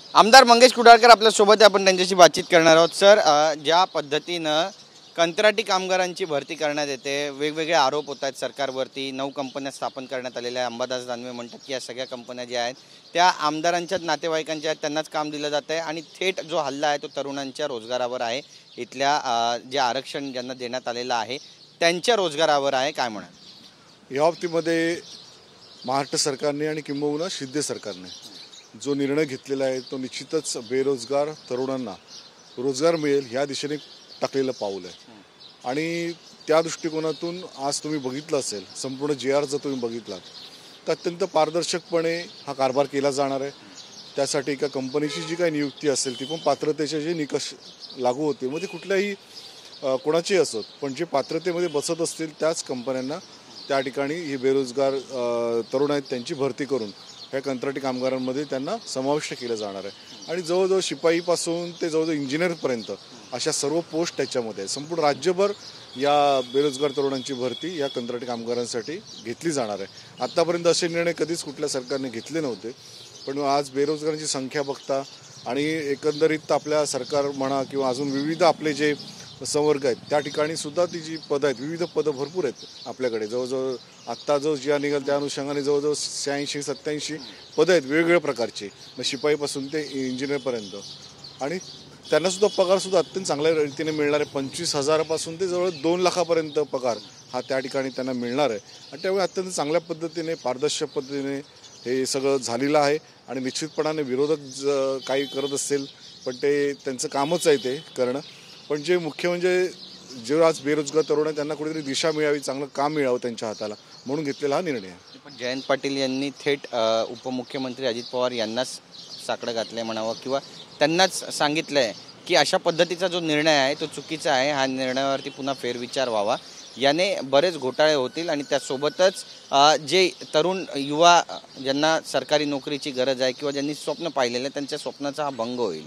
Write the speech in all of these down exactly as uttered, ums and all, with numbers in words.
आमदार मंगेश कुडाळकर आपल्या सोबत आहे, आपण त्यांच्याशी बातचीत करणार आहोत। सर, ज्या पद्धतीनं कंत्राटी कामगारांची भरती करण्यात येते, वेगवेगळे आरोप होत आहेत सरकारवरती, नऊ कंपन्या स्थापन करण्यात आलेल्या आहे। अंबादास दानवे म्हणतात की या सगळ्या कंपन्या ज्या आहेत त्या आमदारांच्याच नातेवाईकांच्या आहेत, त्यांनाच काम दिलं जातं आहे आणि थेट जो हल्ला आहे तो तरुणांच्या रोजगारावर आहे। इथल्या जे आरक्षण ज्यांना देण्यात आलेलं आहे त्यांच्या रोजगारावर आहे, काय म्हणाल? या बाबतीमध्ये महाराष्ट्र सरकारने आणि किंबहुना शिंदे सरकारने जो निर्णय घेतलेला आहे तो निश्चितच बेरोजगार तरुणांना रोजगार मिळेल ह्या दिशेने टाकलेलं पाऊल आहे। आणि त्या दृष्टिकोनातून आज तुम्ही बघितलं असेल, संपूर्ण जे आर जर तुम्ही बघितलात तर अत्यंत पारदर्शकपणे हा कारभार केला जाणार आहे। त्यासाठी एका कंपनीची जी काही नियुक्ती असेल ती पण पात्रतेचे जे निकष लागू होते, मग ते कुठल्याही कोणाचेही असोत, पण जे पात्रतेमध्ये बसत असतील त्याच कंपन्यांना त्या ठिकाणी हे बेरोजगार तरुण आहेत त्यांची भरती करून ह्या कंत्राटी कामगारांमध्ये त्यांना समाविष्ट केलं जाणार आहे। आणि जवळजवळ शिपाईपासून ते जवळजवळ इंजिनियरपर्यंत अशा सर्व पोस्ट त्याच्यामध्ये संपूर्ण राज्यभर या बेरोजगार तरुणांची भरती या कंत्राटी कामगारांसाठी घेतली जाणार आहे। आत्तापर्यंत असे निर्णय कधीच कुठल्या सरकारने घेतले नव्हते, पण आज बेरोजगारांची संख्या बघता आणि एकंदरीत आपल्या सरकार म्हणा किंवा अजून विविध आपले जे संवर्ग आहेत त्या ठिकाणी सुद्धा ती जी पदं आहेत, विविध पदं भरपूर आहेत आपल्याकडे। जवळजवळ आत्ता जो ज्या निघाल त्या अनुषंगाने जवळजवळ शहाऐंशी सत्त्याऐंशी पदं आहेत वेगवेगळ्या प्रकारचे, मग शिपाईपासून ते इंजिनियरपर्यंत। आणि त्यांनासुद्धा पगारसुद्धा अत्यंत चांगल्या रीतीने मिळणार आहे। पंचवीस हजारापासून ते जवळ दोन लाखापर्यंत पगार हा त्या ठिकाणी त्यांना मिळणार आहे। आणि त्यामुळे अत्यंत चांगल्या पद्धतीने पारदर्शक पद्धतीने हे सगळं झालेलं आहे। आणि निश्चितपणाने विरोधक ज काही करत असेल पण ते त्यांचं कामच आहे ते करणं, पण जे मुख्य म्हणजे जे आज बेरोजगार तरुण आहेत त्यांना कुठेतरी दिशा मिळावी, चांगलं काम मिळावं त्यांच्या हाताला, म्हणून घेतलेला हा निर्णय आहे। पण जयंत पाटील यांनी थेट उपमुख्यमंत्री अजित पवार यांनाच साकडं घातलंय म्हणावं किंवा त्यांनाच सांगितलंय की अशा पद्धतीचा जो निर्णय आहे तो चुकीचा आहे, हा निर्णयावरती पुन्हा फेरविचार व्हावा, याने बरेच घोटाळे होतील आणि त्यासोबतच जे तरुण युवा ज्यांना सरकारी नोकरीची गरज आहे किंवा ज्यांनी स्वप्न पाहिलेलं आहे त्यांच्या स्वप्नाचा हा भंग होईल।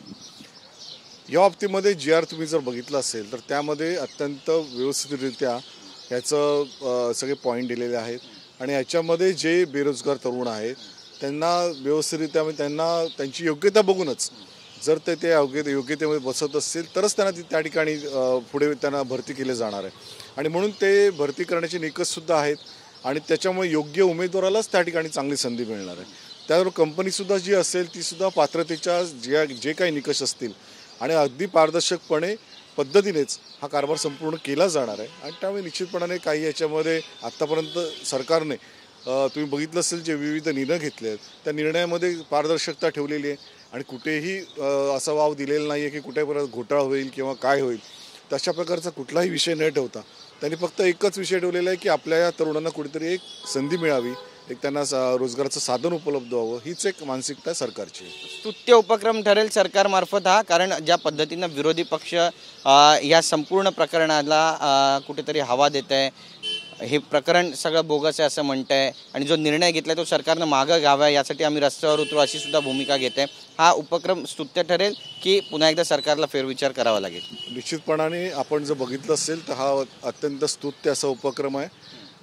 या बाबतीमध्ये जी आर तुम्ही जर बघितलं असेल तर त्यामध्ये अत्यंत व्यवस्थितरित्या ह्याचं सगळे पॉईंट दिलेले आहेत। आणि ह्याच्यामध्ये जे बेरोजगार तरुण आहेत त्यांना व्यवस्थितरित्या त्यांना त्यांची योग्यता बघूनच जर ते त्या योग्य योग्यतेमध्ये बसत असतील तरच त्यांना त्या ठिकाणी पुढे त्यांना भरती केले जाणार आहे। आणि म्हणून ते भरती करण्याचे निकषसुद्धा आहेत आणि त्याच्यामुळे योग्य उमेदवारालाच त्या ठिकाणी चांगली संधी मिळणार आहे। त्याबरोबर कंपनीसुद्धा जी असेल तीसुद्धा पात्रतेच्या ज्या जे काही निकष असतील आणि अगदी पारदर्शकपणे पद्धतीनेच हा कारभार संपूर्ण केला जाणार आहे। आणि त्यामुळे निश्चितपणाने काही याच्यामध्ये आत्तापर्यंत सरकारने तुम्ही बघितलं असेल जे विविध निर्णय घेतले आहेत त्या निर्णयामध्ये पारदर्शकता ठेवलेली आहे आणि कुठेही असा वाव दिलेला नाही आहे की कुठे परत घोटाळा होईल किंवा काय होईल, तशा प्रकारचा कुठलाही विषय न ठेवता त्यांनी फक्त एकच विषय ठेवलेला आहे की आपल्या या तरुणांना कुठेतरी एक संधी मिळावी, एक त्यांना रोजगाराचं साधन उपलब्ध व्हावं, हीच एक मानसिकता सरकारची। स्तुत्य उपक्रम ठरेल सरकारमार्फत हा, कारण ज्या पद्धतीनं विरोधी पक्ष या संपूर्ण प्रकरणाला कुठेतरी हवा देत आहे, हे प्रकरण सगळं बोगस आहे असं म्हणत आहे आणि जो निर्णय घेतला तो सरकारनं मागं घ्यावा यासाठी आम्ही रस्त्यावर उतरू अशी सुद्धा भूमिका घेत आहे, हा उपक्रम स्तुत्य ठरेल की पुन्हा एकदा सरकारला फेरविचार करावा लागेल? निश्चितपणाने आपण जर बघितलं असेल तर हा अत्यंत स्तुत्य असा उपक्रम आहे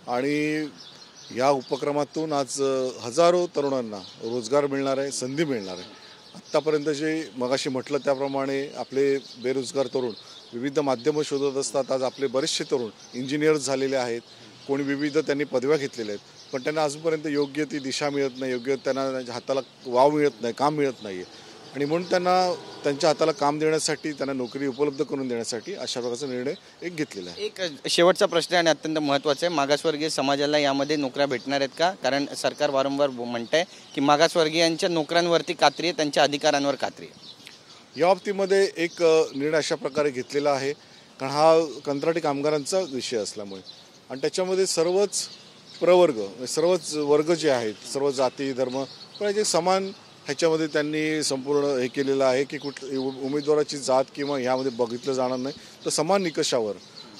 आणि या उपक्रमातून आज हजारो तरुणांना रोजगार मिळणार आहे, संधी मिळणार आहे। आत्तापर्यंत जे मगाशी म्हटलं त्याप्रमाणे आपले बेरोजगार तरुण विविध माध्यमं शोधत असतात, आज आपले बरेचसे तरुण इंजिनियर्स झालेले आहेत, कोणी विविध त्यांनी पदव्या घेतलेल्या आहेत, पण त्यांना अजूनपर्यंत योग्य ती दिशा मिळत नाही, योग्य त्यांना हाताला वाव मिळत नाही, काम मिळत नाही आहे। आणि म्हणून त्यांना त्यांच्या हाताला काम देण्यासाठी, त्यांना नोकरी उपलब्ध करून देण्यासाठी अशा प्रकारचा निर्णय एक घेतलेला आहे। एक शेवटचा प्रश्न आणि अत्यंत महत्त्वाचा आहे, मागासवर्गीय समाजाला यामध्ये नोकऱ्या भेटणार आहेत का? कारण सरकार वारंवार म्हणत आहे की मागासवर्गीयांच्या नोकऱ्यांवरती कात्री आहे, त्यांच्या अधिकारांवर कात्री आहे। या बाबतीमध्ये एक निर्णय अशा प्रकारे घेतलेला आहे कारण हा कंत्राटी कामगारांचा विषय असल्यामुळे आणि त्याच्यामध्ये सर्वच प्रवर्ग, सर्वच वर्ग जे आहेत, सर्व जाती धर्म पण जे समान ह्याच्यामध्ये त्यांनी संपूर्ण हे केलेलं आहे की कुठ उमेदवाराची जात किंवा ह्यामध्ये बघितलं जाणार नाही, तर समान निकषावर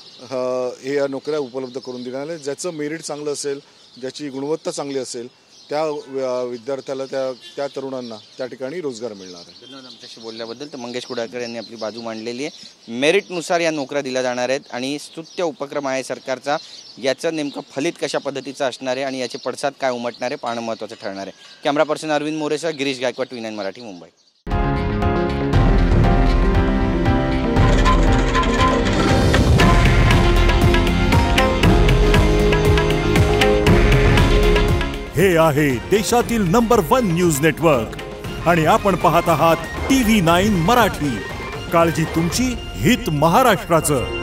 हे या नोकऱ्या उपलब्ध करून देणार आहे। ज्याचं मेरिट चांगलं असेल, ज्याची गुणवत्ता चांगली असेल त्या विद्यार्थ्याला, त्या त्या तरुणांना त्या ठिकाणी रोजगार मिळणार आहे। धन्यवाद आमच्याशी बोलल्याबद्दल। तर मंगेश कुडाळकर यांनी आपली बाजू मांडलेली आहे, मेरिटनुसार या नोकऱ्या दिल्या जाणार आहेत आणि स्तुत्य उपक्रम आहे सरकारचा, याचं नेमकं फलित कशा पद्धतीचं असणार आहे आणि याचे पडसाद काय उमटणार आहे पाहणं महत्त्वाचं ठरणार आहे। कॅमेरा पर्सन अरविंद मोरेसह गिरीश गायकवाड, टी नाईन मराठी, मुंबई। हे आहे देशातील नंबर वन न्यूज नेटवर्क आणि आपण पाहत आहात टी व्ही नाईन मराठी. काळजी तुमची, हित महाराष्ट्राचं.